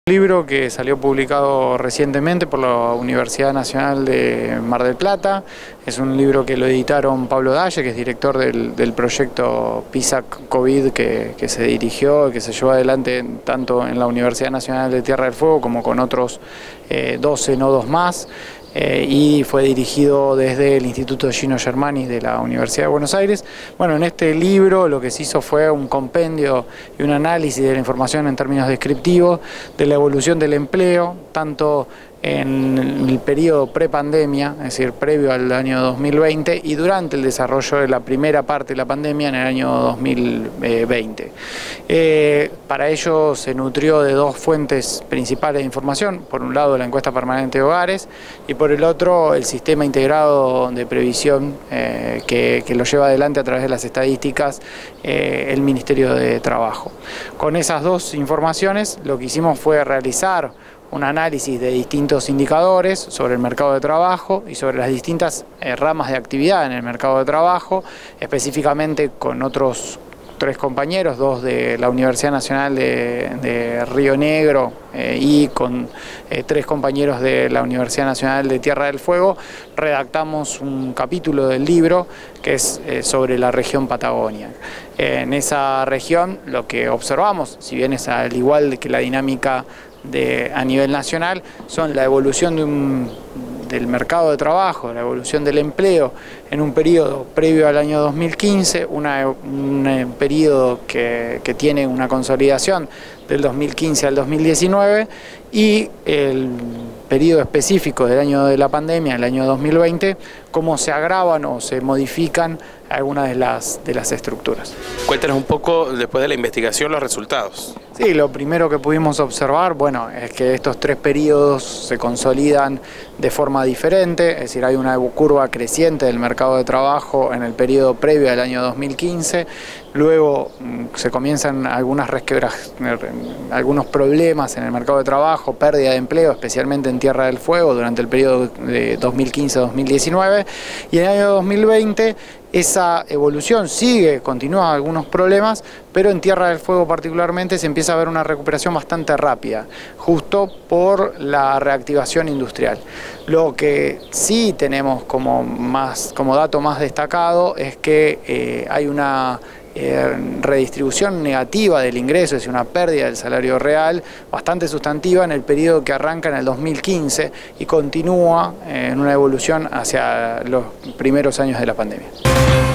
Libro que salió publicado recientemente por la Universidad Nacional de Mar del Plata. Es un libro que lo editaron Pablo Dalle, que es director del proyecto PISAC COVID que se dirigió y que se llevó adelante tanto en la Universidad Nacional de Tierra del Fuego como con otros 12 nodos más. Y fue dirigido desde el Instituto Gino Germani de la Universidad de Buenos Aires. Bueno, en este libro lo que se hizo fue un compendio y un análisis de la información en términos descriptivos de la evolución del empleo, tanto en el periodo prepandemia, es decir, previo al año 2020, y durante el desarrollo de la primera parte de la pandemia en el año 2020. Para ello se nutrió de dos fuentes principales de información: por un lado la encuesta permanente de hogares y por el otro el sistema integrado de previsión que lo lleva adelante a través de las estadísticas el Ministerio de Trabajo. Con esas dos informaciones lo que hicimos fue realizar un análisis de distintos indicadores sobre el mercado de trabajo y sobre las distintas ramas de actividad en el mercado de trabajo, específicamente con otros 3 compañeros, 2 de la Universidad Nacional de Río Negro y con 3 compañeros de la Universidad Nacional de Tierra del Fuego, redactamos un capítulo del libro que es sobre la región Patagonia. En esa región lo que observamos, si bien es al igual que la dinámica a nivel nacional, son la evolución del mercado de trabajo, la evolución del empleo en un periodo previo al año 2015, un periodo que tiene una consolidación del 2015 al 2019, y el periodo específico del año de la pandemia, el año 2020, cómo se agravan o se modifican algunas de las estructuras. Cuéntanos un poco, después de la investigación, los resultados. Sí, lo primero que pudimos observar, bueno, es que estos 3 periodos se consolidan de forma diferente, es decir, hay una curva creciente del mercado de trabajo en el periodo previo al año 2015, luego se comienzan algunos problemas en el mercado de trabajo, pérdida de empleo, especialmente en Tierra del Fuego durante el periodo de 2015-2019, y en el año 2020 esa evolución continúa algunos problemas, pero en Tierra del Fuego particularmente se empieza a ver una recuperación bastante rápida, justo por la reactivación industrial. Lo que sí tenemos como dato más destacado es que hay una redistribución negativa del ingreso, es decir, una pérdida del salario real bastante sustantiva en el periodo que arranca en el 2015 y continúa en una evolución hacia los primeros años de la pandemia.